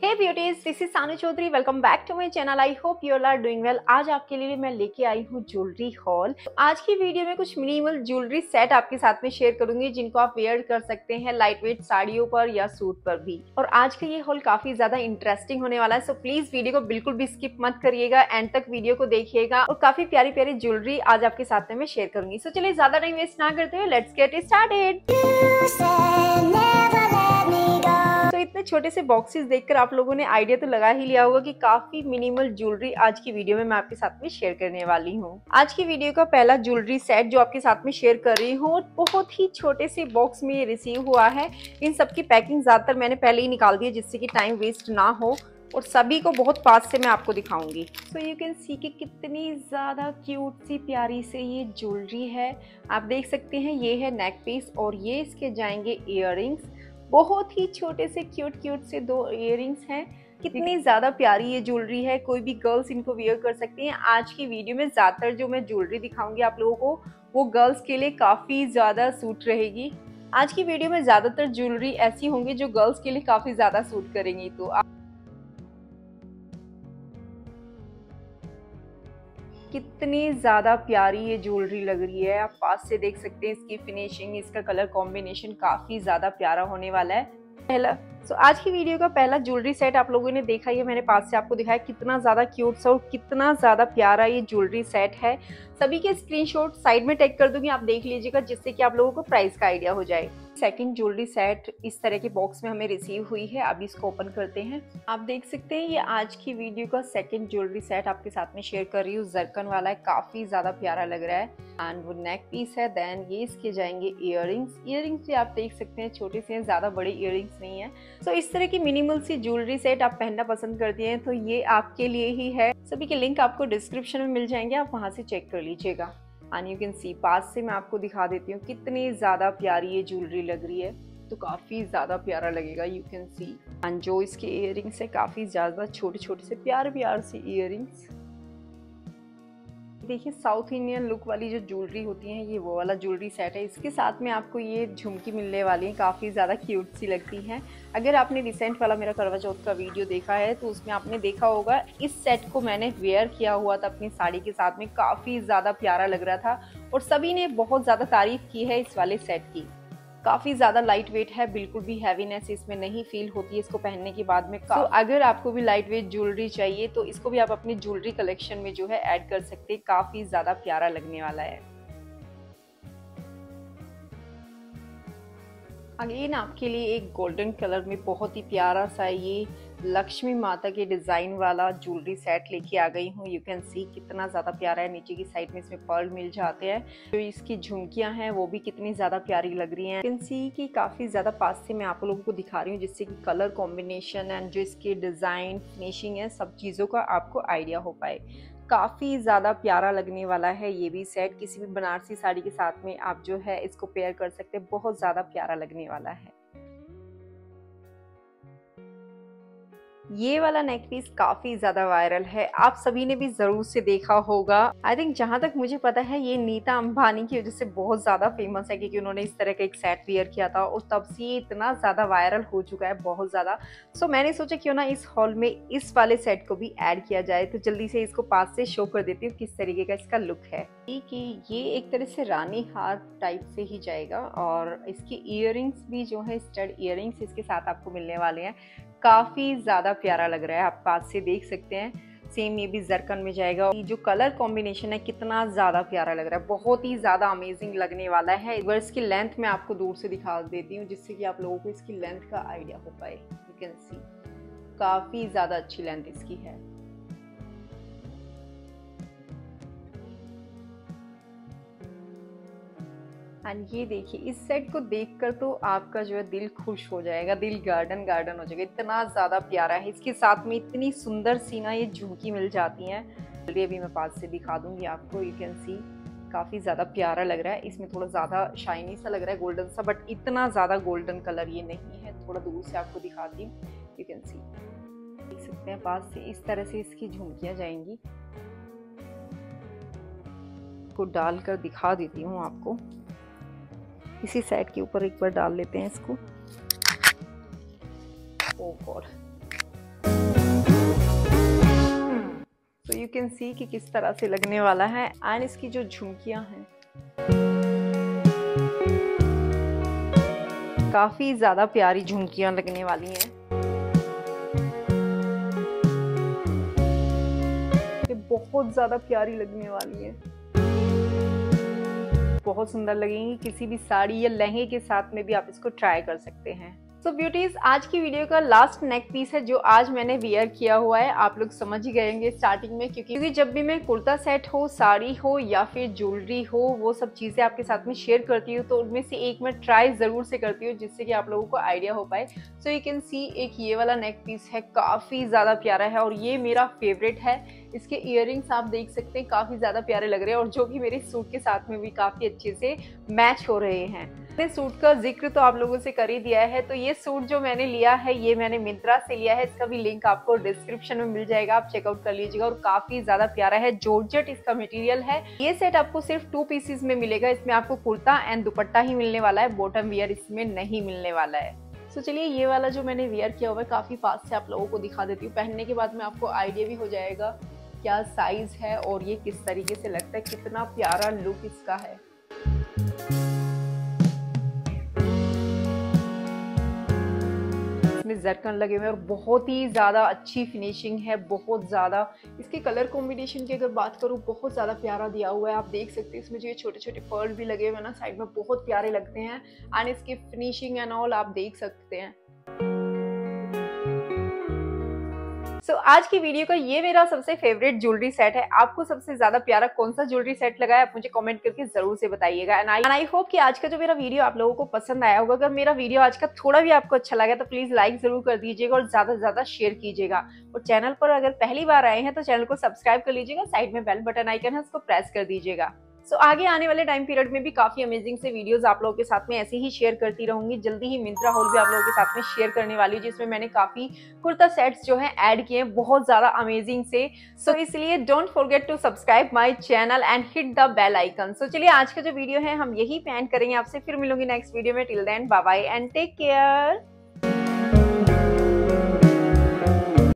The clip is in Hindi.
Hey beauties, this is Sanu Chaudhary. Welcome back to my channel. I hope you all are doing well. आज आपके लिए मैं लेके आई हूँ ज्वेलरी हॉल। आज की वीडियो में कुछ मिनिमल ज्वेलरी सेट आपके साथ में शेयर करूंगी जिनको आप वेयर कर सकते हैं लाइट वेट साड़ियों पर या सूट पर भी। और आज का ये हॉल काफी ज्यादा इंटरेस्टिंग होने वाला है, सो प्लीज वीडियो को बिल्कुल भी स्किप मत करिएगा, एंड तक वीडियो को देखिएगा। और काफी प्यारी प्यारी ज्वेलरी आज आपके साथ में मैं शेयर करूंगी। सो चलिए ज्यादा टाइम वेस्ट ना करते हुए लेट्स गेट स्टार्टेड। इतने छोटे से बॉक्सेस देखकर आप लोगों ने आइडिया तो लगा ही लिया होगा कि काफी मिनिमल ज्वेलरी आज की वीडियो में मैं आपके साथ में शेयर करने वाली हूँ। आज की वीडियो का पहला ज्वेलरी सेट जो आपके साथ में शेयर कर रही हूँ, बहुत ही छोटे से बॉक्स में ये रिसीव हुआ है। इन सबकी पैकिंग ज्यादातर मैंने पहले ही निकाल दी है जिससे कि टाइम वेस्ट ना हो, और सभी को बहुत पास से मैं आपको दिखाऊंगी। सो यू कैन सी कि कितनी ज्यादा क्यूट सी प्यारी से ये ज्वेलरी है। आप देख सकते हैं ये है नेक पीस और ये इसके जाएंगे इयररिंग्स। बहुत ही छोटे से क्यूट से दो इयररिंग्स हैं। कितनी ज्यादा प्यारी ये ज्वेलरी है, कोई भी गर्ल्स इनको वेयर कर सकती हैं। आज की वीडियो में ज्यादातर जो मैं ज्वेलरी दिखाऊंगी आप लोगों को वो गर्ल्स के लिए काफी ज्यादा सूट रहेगी। आज की वीडियो में ज्यादातर ज्वेलरी ऐसी होंगी जो गर्ल्स के लिए काफी ज्यादा सूट करेंगी। तो कितनी ज्यादा प्यारी ये ज्वेलरी लग रही है, आप पास से देख सकते हैं। इसकी फिनिशिंग, इसका कलर कॉम्बिनेशन काफी ज्यादा प्यारा होने वाला है। पहला आज की वीडियो का पहला ज्वेलरी सेट आप लोगों ने देखा, ये मैंने पास से आपको दिखाया कितना ज्यादा क्यूट सा और कितना ज्यादा प्यारा ये ज्वेलरी सेट है। सभी के स्क्रीनशॉट साइड में टैग कर दूंगी, आप देख लीजिएगा जिससे कि आप लोगों को प्राइस का आइडिया हो जाए। सेकंड ज्वेलरी सेट इस तरह के बॉक्स में हमें रिसीव हुई है। अब इसको ओपन करते हैं। आप देख सकते हैं ये आज की वीडियो का सेकंड ज्वेलरी सेट आपके साथ में शेयर कर रही हूँ। जरकन वाला है, काफी ज्यादा प्यारा लग रहा है एंड वो नेक पीस है। देन ये इसके जाएंगे इयररिंग्स। इयररिंग्स भी आप देख सकते हैं छोटे से हैं, ज्यादा बड़े इयररिंग्स नहीं है। तो इस तरह की मिनिमल सी ज्वेलरी सेट आप पहनना पसंद करती हैं तो ये आपके लिए ही है। सभी के लिंक आपको डिस्क्रिप्शन में मिल जाएंगे, आप वहां से चेक कर लीजिएगा। एंड यू कैन सी पास से मैं आपको दिखा देती हूँ कितनी ज्यादा प्यारी ये ज्वेलरी लग रही है, तो काफी ज्यादा प्यारा लगेगा। यू कैन सी एंड जो इसके इयररिंग्स है काफी ज्यादा छोटे छोटे से प्यार से इयररिंग्स। देखिए साउथ इंडियन लुक वाली जो ज्वेलरी होती है ये वो वाला ज्वेलरी सेट है। इसके साथ में आपको ये झुमकी मिलने वाली है, काफ़ी ज़्यादा क्यूट सी लगती हैं। अगर आपने रिसेंट वाला मेरा करवा चौथ का वीडियो देखा है तो उसमें आपने देखा होगा इस सेट को मैंने वेयर किया हुआ था अपनी साड़ी के साथ में, काफ़ी ज़्यादा प्यारा लग रहा था और सभी ने बहुत ज़्यादा तारीफ की है इस वाले सेट की। काफ़ी ज़्यादा लाइट वेट है, बिल्कुल भी हैवीनेस इसमें नहीं फील होती है इसको पहनने के बाद में। तो अगर आपको भी लाइट वेट ज्वेलरी चाहिए तो इसको भी आप अपनी ज्वेलरी कलेक्शन में जो है ऐड कर सकते हैं। काफ़ी ज़्यादा प्यारा लगने वाला है। अगेन आपके लिए एक गोल्डन कलर में बहुत ही प्यारा सा ये लक्ष्मी माता के डिजाइन वाला ज्वेलरी सेट लेके आ गई हूँ। यू कैन सी कितना ज्यादा प्यारा है। नीचे की साइड में इसमें पर्ल मिल जाते हैं। जो इसकी झुमकियां हैं वो भी कितनी ज्यादा प्यारी लग रही हैं। यू कैन सी की काफी ज्यादा पास से मैं आप लोगों को दिखा रही हूँ जिससे कि कलर कॉम्बिनेशन एंड जो इसके डिजाइन फिनिशिंग है सब चीजों का आपको आइडिया हो पाए। काफ़ी ज़्यादा प्यारा लगने वाला है ये भी सेट। किसी भी बनारसी साड़ी के साथ में आप जो है इसको पेयर कर सकते हैं, बहुत ज़्यादा प्यारा लगने वाला है। ये वाला नेक पीस काफी ज्यादा वायरल है, आप सभी ने भी जरूर से देखा होगा। आई थिंक जहां तक मुझे पता है ये नीता अंबानी की वजह से बहुत ज्यादा फेमस है क्योंकि उन्होंने इस तरह का एक सेट वेयर किया था और तब से ये इतना ज्यादा वायरल हो चुका है, बहुत ज्यादा। सो मैंने सोचा क्यों ना इस हॉल में इस वाले सेट को भी ऐड किया जाए। तो जल्दी से इसको पास से शो कर देती हूँ किस तरीके का इसका लुक है। कि ये एक तरह से रानी हार टाइप से ही जाएगा और इसकी इयररिंग्स भी जो है स्टड इयररिंग्स इसके साथ आपको मिलने वाले हैं। काफी ज्यादा प्यारा लग रहा है, आप पास से देख सकते हैं। सेम ये भी जरकन में जाएगा। जो कलर कॉम्बिनेशन है कितना ज्यादा प्यारा लग रहा है, बहुत ही ज्यादा अमेजिंग लगने वाला है। एक बार इसकी लेंथ मैं आपको दूर से दिखा देती हूँ जिससे कि आप लोगों को इसकी लेंथ का आइडिया हो पाए। यू कैन सी काफी ज्यादा अच्छी लेंथ इसकी है। एंड ये देखिए इस सेट को देखकर तो आपका जो है दिल खुश हो जाएगा, दिल गार्डन गार्डन हो जाएगा, इतना ज्यादा प्यारा है। इसके साथ में इतनी सुंदर सी ना ये झुमकी मिल जाती हैं। ये भी मैं पास से दिखा दूंगी आपको। यू कैन सी काफी ज्यादा प्यारा लग रहा है। इसमें थोड़ा ज्यादा शाइनी सा लग रहा है, गोल्डन सा, बट इतना ज्यादा गोल्डन कलर ये नहीं है। थोड़ा दूर से आपको दिखाती हूँ। यू कैन सी देख सकते हैं पास से इस तरह से इसकी झुमकियां जाएंगी। को डालकर दिखा देती हूँ आपको। इसी सेट के ऊपर एक बार डाल लेते हैं इसको। Oh god, you can see कि किस तरह से लगने वाला है। एंड इसकी जो झुमकियां हैं काफी ज्यादा प्यारी झुमकियां लगने वाली हैं। ये बहुत ज्यादा प्यारी लगने वाली है, बहुत सुंदर लगेंगी। किसी भी साड़ी या लहंगे के साथ में भी आप इसको ट्राई कर सकते हैं। सो ब्यूटीज, आज की वीडियो का लास्ट नेक पीस है जो आज मैंने वियर किया हुआ है। आप लोग समझ ही गए होंगे स्टार्टिंग में, क्योंकि जब भी मैं कुर्ता सेट हो, साड़ी हो या फिर ज्वेलरी हो, वो सब चीज़ें आपके साथ में शेयर करती हूँ तो उनमें से एक मैं ट्राई ज़रूर से करती हूँ जिससे कि आप लोगों को आइडिया हो पाए। सो यू कैन सी एक ये वाला नेक पीस है, काफ़ी ज़्यादा प्यारा है और ये मेरा फेवरेट है। इसके इयररिंग्स आप देख सकते हैं काफ़ी ज़्यादा प्यारे लग रहे हैं और जो कि मेरे सूट के साथ में भी काफ़ी अच्छे से मैच हो रहे हैं। मैंने सूट का जिक्र तो आप लोगों से कर ही दिया है, तो ये सूट जो मैंने लिया है ये मैंने मिंत्रा से लिया है। इसका भी लिंक आपको डिस्क्रिप्शन में मिल जाएगा, आप चेकआउट कर लीजिएगा। और काफ़ी ज़्यादा प्यारा है, जॉर्जेट इसका मटेरियल है। ये सेट आपको सिर्फ 2 पीसेस में मिलेगा। इसमें आपको कुर्ता एंड दुपट्टा ही मिलने वाला है, बॉटम वियर इसमें नहीं मिलने वाला है। तो चलिए ये वाला जो मैंने वियर किया हुआ है काफ़ी पास से आप लोगों को दिखा देती हूँ। पहनने के बाद में आपको आइडिया भी हो जाएगा क्या साइज है और ये किस तरीके से लगता है, कितना प्यारा लुक इसका है। इसमें जरकन लगे हुए और बहुत ही ज़्यादा अच्छी फिनिशिंग है, बहुत ज़्यादा। इसके कलर कॉम्बिनेशन की अगर बात करूँ बहुत ज़्यादा प्यारा दिया हुआ है। आप देख सकते हैं इसमें जो ये छोटे छोटे पर्ल भी लगे हुए हैं ना साइड में, बहुत प्यारे लगते हैं। एंड इसकी फिनिशिंग एंड ऑल आप देख सकते हैं। सो आज की वीडियो का ये मेरा सबसे फेवरेट ज्वेलरी सेट है। आपको सबसे ज्यादा प्यारा कौन सा ज्वेलरी सेट लगा है आप मुझे कमेंट करके जरूर से बताइएगा। एंड आई होप कि आज का जो मेरा वीडियो आप लोगों को पसंद आया होगा। अगर मेरा वीडियो आज का थोड़ा भी आपको अच्छा लगा तो प्लीज लाइक जरूर कर दीजिएगा और ज्यादा से ज्यादा शेयर कीजिएगा। और चैनल पर अगर पहली बार आए हैं तो चैनल को सब्सक्राइब कर लीजिएगा, साइड में बेल बटन आइकन है उसको प्रेस कर दीजिएगा। सो आगे आने वाले टाइम पीरियड में भी काफी अमेजिंग से वीडियोस आप लोगों के साथ में ऐसे ही शेयर करती रहूंगी। जल्दी ही मिंत्रा हॉल भी आप लोगों के साथ में शेयर करने वाली हूँ जिसमें मैंने काफी कुर्ता सेट्स जो है ऐड किए हैं बहुत ज्यादा अमेजिंग से। सो इसलिए don't forget to subscribe my channel and hit the bell icon. So चलिए आज का जो वीडियो है हम यही पे एंड करेंगे। आपसे फिर मिलूंगी नेक्स्ट वीडियो में। Till then bye bye and take care.